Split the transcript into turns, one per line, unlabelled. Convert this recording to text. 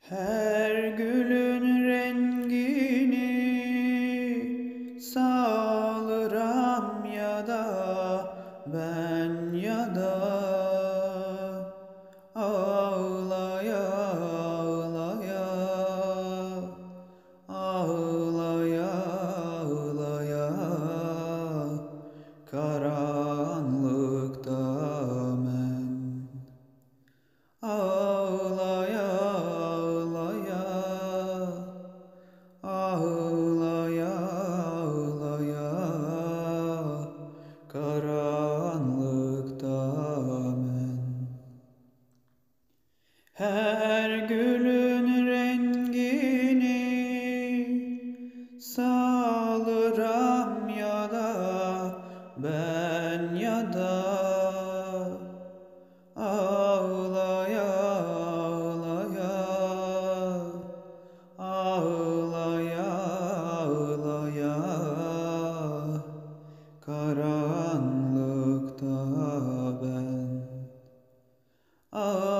Her gülün rengini sağlıram ya da ben ya da ağlaya ağlaya ağlaya ağlaya karanlıkta men ağlaya ağlaya ağlaya ağlaya karanlıkta men her gülün rengini sağlıram ya da ben ya da ağlaya ağlaya ağlaya ağlaya karanlıkta ben